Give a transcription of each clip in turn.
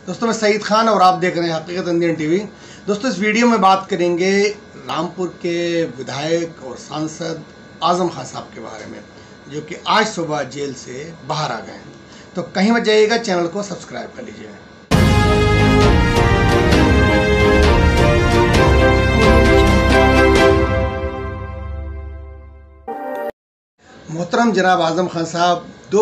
दोस्तों मैं सईद खान और आप देख रहे हैं हकीकत इंडियन टीवी। दोस्तों इस वीडियो में बात करेंगे रामपुर के विधायक और सांसद आजम खान साहब के बारे में, जो कि आज सुबह जेल से बाहर आ गए हैं। तो कहीं मत जाइएगा, चैनल को सब्सक्राइब कर लीजिए। मोहतरम जनाब आजम खान साहब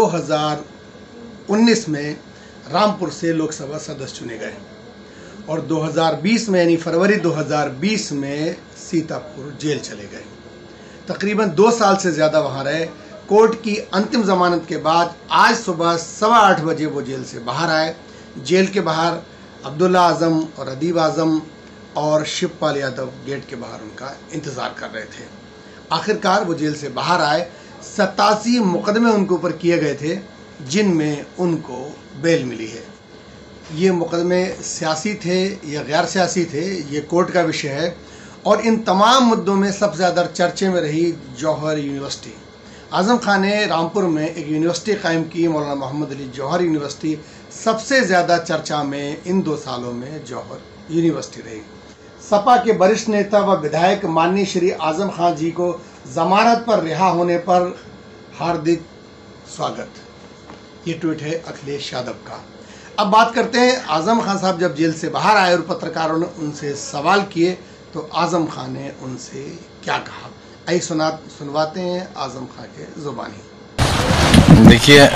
2019 में रामपुर से लोकसभा सदस्य चुने गए और 2020 में यानी फरवरी 2020 में सीतापुर जेल चले गए। तकरीबन 2 साल से ज़्यादा वहाँ रहे। कोर्ट की अंतिम ज़मानत के बाद आज सुबह 8:15 बजे वो जेल से बाहर आए। जेल के बाहर अब्दुल्ला आज़म और अदीब आज़म और शिवपाल यादव गेट के बाहर उनका इंतज़ार कर रहे थे। आखिरकार वो जेल से बाहर आए। 87 मुकदमे उनके ऊपर किए गए थे, जिनमें उनको बेल मिली है। ये मुकदमे सियासी थे या गैर सियासी थे, ये कोर्ट का विषय है। और इन तमाम मुद्दों में सबसे ज़्यादा चर्चे में रही जौहर यूनिवर्सिटी। आज़म खान ने रामपुर में एक यूनिवर्सिटी कायम की, मौलाना मोहम्मद अली जौहर यूनिवर्सिटी। सबसे ज़्यादा चर्चा में इन 2 सालों में जौहर यूनिवर्सिटी रही। सपा के वरिष्ठ नेता व विधायक माननीय श्री आज़म खान जी को ज़मानत पर रिहा होने पर हार्दिक स्वागत। ये ट्वीट है अखिलेश यादव का। अब बात करते हैं आज़म खान साहब जब जेल से बाहर आए और पत्रकारों ने उनसे सवाल किए तो आज़म खान ने उनसे क्या कहा, आइए सुनवाते हैं आज़म खान के ज़ुबानी। देखिए,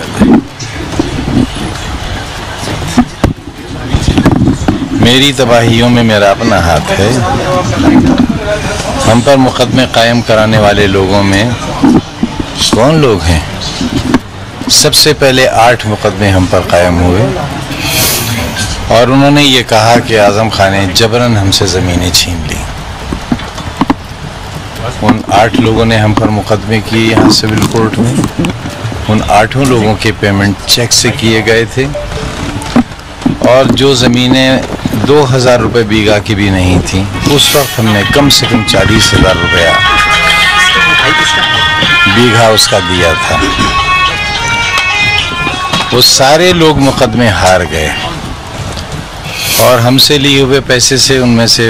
मेरी तबाहियों में मेरा अपना हाथ है। हम पर मुकदमे कायम कराने वाले लोगों में कौन लोग हैं? सबसे पहले 8 मुकदमे हम पर कायम हुए और उन्होंने ये कहा कि आज़म खान ने जबरन हमसे ज़मीनें छीन ली। उन 8 लोगों ने हम पर मुकदमे किए यहाँ सिविल कोर्ट में। उन 8 लोगों के पेमेंट चेक से किए गए थे और जो ज़मीनें 2000 रुपये बीघा की भी नहीं थी, उस वक्त हमने कम से कम 40,000 रुपया बीघा उसका दिया था। वो सारे लोग मुकदमे हार गए और हमसे लिए हुए पैसे से उनमें से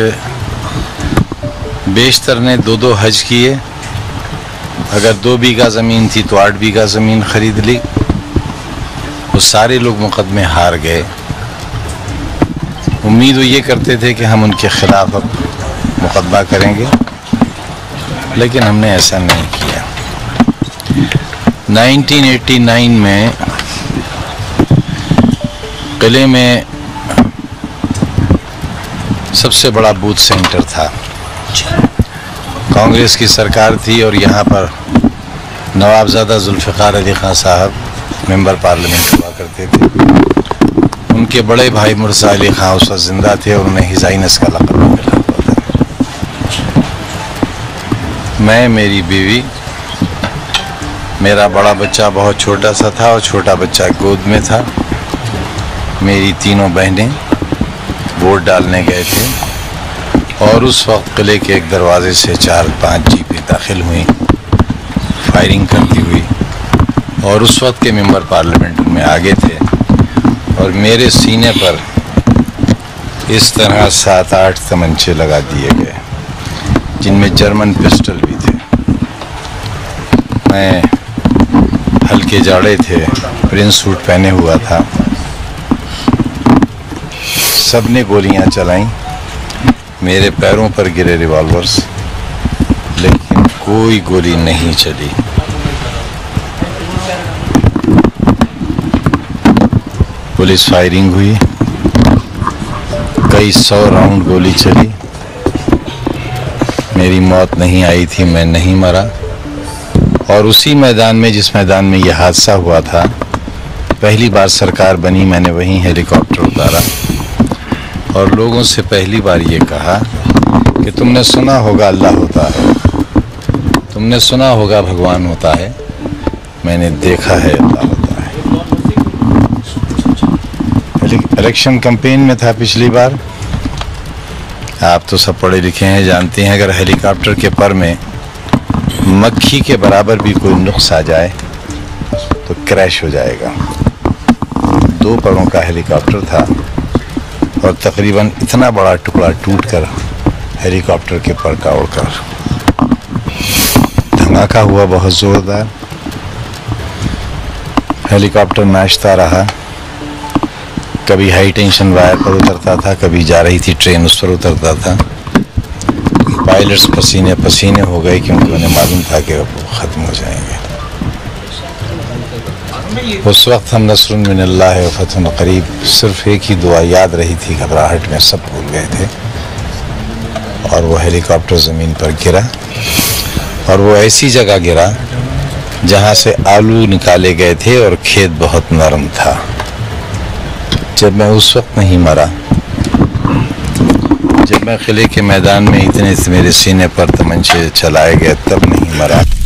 बेशतर ने 2-2 हज किए। अगर 2 बीघा ज़मीन थी तो 8 बीघा ज़मीन खरीद ली। वो सारे लोग मुकदमे हार गए। उम्मीद वो ये करते थे कि हम उनके खिलाफ अब मुकदमा करेंगे, लेकिन हमने ऐसा नहीं किया। 1989 में किले में सबसे बड़ा बूथ सेंटर था। कांग्रेस की सरकार थी और यहाँ पर नवाबजादा जुल्फ़िकार अली खान साहब मेंबर पार्लियामेंट हुआ करते थे। उनके बड़े भाई मुर्सा अली खान उस वक्त जिंदा थे और उन्हें हिज़ाइनस का लक़ब मिला हुआ था। मैं, मेरी बीवी, मेरा बड़ा बच्चा बहुत छोटा सा था और छोटा बच्चा गोद में था। मेरी 3 बहनें वोट डालने गए थे और उस वक्त किले के एक दरवाजे से 4-5 जीपें दाखिल हुई, फायरिंग करती हुई, और उस वक्त के मेंबर पार्लियामेंट में आगे थे और मेरे सीने पर इस तरह 7-8 तमंचे लगा दिए गए, जिनमें जर्मन पिस्टल भी थे। मैं हल्के जाड़े थे, प्रिंस सूट पहने हुआ था। सबने गोलियां चलाईं, मेरे पैरों पर गिरे रिवॉल्वर्स, लेकिन कोई गोली नहीं चली। पुलिस फायरिंग हुई, कई 100 राउंड गोली चली। मेरी मौत नहीं आई थी, मैं नहीं मरा। और उसी मैदान में, जिस मैदान में यह हादसा हुआ था, पहली बार सरकार बनी, मैंने वहीं हेलीकॉप्टर उतारा और लोगों से पहली बार ये कहा कि तुमने सुना होगा अल्लाह होता है, तुमने सुना होगा भगवान होता है, मैंने देखा है अल्लाह होता है। इलेक्शन कैंपेन में था पिछली बार। आप तो सब पढ़े लिखे हैं, जानते हैं अगर हेलीकॉप्टर के पर में मक्खी के बराबर भी कोई नुक्स आ जाए तो क्रैश हो जाएगा। 2 परों का हेलीकॉप्टर था और तकरीबन इतना बड़ा टुकड़ा टूटकर हेलीकॉप्टर के पर का उड़कर धमाका हुआ बहुत ज़ोरदार। हेलीकॉप्टर नाचता रहा, कभी हाई टेंशन वायर पर उतरता था, कभी जा रही थी ट्रेन उस पर उतरता था। पायलट्स पसीने पसीने हो गए क्योंकि उन्हें मालूम था कि वो ख़त्म हो जाएंगे। उस वक्त हम नस्रुन मिनल्लाह व फतहुन करीब सिर्फ एक ही दुआ याद रही थी, घबराहट में सब भूल गए थे। और वो हेलीकॉप्टर ज़मीन पर गिरा और वो ऐसी जगह गिरा जहाँ से आलू निकाले गए थे और खेत बहुत नरम था। जब मैं उस वक्त नहीं मरा, जब मैं किले के मैदान में इतने मेरे सीने पर तमंचे चलाए गए, तब नहीं मरा।